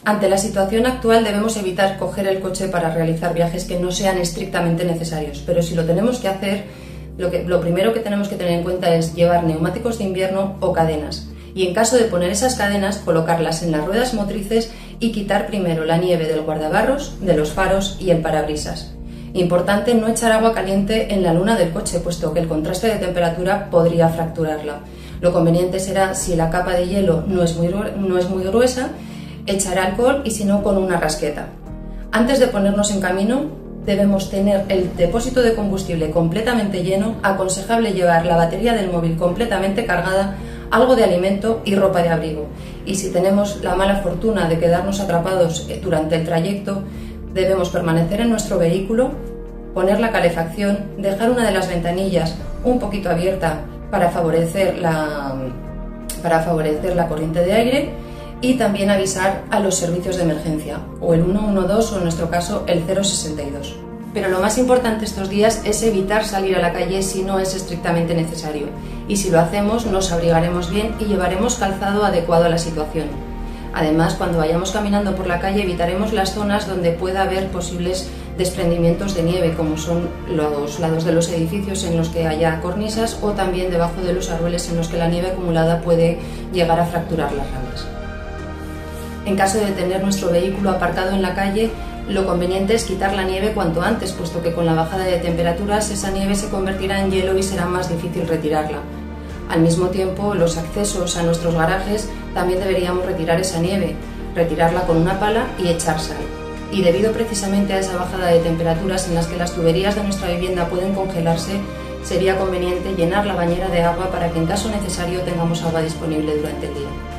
Ante la situación actual debemos evitar coger el coche para realizar viajes que no sean estrictamente necesarios, pero si lo tenemos que hacer, lo primero que tenemos que tener en cuenta es llevar neumáticos de invierno o cadenas, y en caso de poner esas cadenas, colocarlas en las ruedas motrices y quitar primero la nieve del guardabarros, de los faros y el parabrisas. Importante no echar agua caliente en la luna del coche, puesto que el contraste de temperatura podría fracturarla. Lo conveniente será, si la capa de hielo no es muy gruesa, echar alcohol y si no, con una rasqueta. Antes de ponernos en camino, debemos tener el depósito de combustible completamente lleno, aconsejable llevar la batería del móvil completamente cargada, algo de alimento y ropa de abrigo. Y si tenemos la mala fortuna de quedarnos atrapados durante el trayecto, debemos permanecer en nuestro vehículo, poner la calefacción, dejar una de las ventanillas un poquito abierta para favorecer la corriente de aire, y también avisar a los servicios de emergencia, o el 112 o en nuestro caso el 062. Pero lo más importante estos días es evitar salir a la calle si no es estrictamente necesario, y si lo hacemos nos abrigaremos bien y llevaremos calzado adecuado a la situación. Además, cuando vayamos caminando por la calle evitaremos las zonas donde pueda haber posibles desprendimientos de nieve, como son los lados de los edificios en los que haya cornisas, o también debajo de los árboles en los que la nieve acumulada puede llegar a fracturar las ramas. En caso de tener nuestro vehículo aparcado en la calle, lo conveniente es quitar la nieve cuanto antes, puesto que con la bajada de temperaturas esa nieve se convertirá en hielo y será más difícil retirarla. Al mismo tiempo, los accesos a nuestros garajes también deberíamos retirar esa nieve, retirarla con una pala y echar sal. Y debido precisamente a esa bajada de temperaturas en las que las tuberías de nuestra vivienda pueden congelarse, sería conveniente llenar la bañera de agua para que en caso necesario tengamos agua disponible durante el día.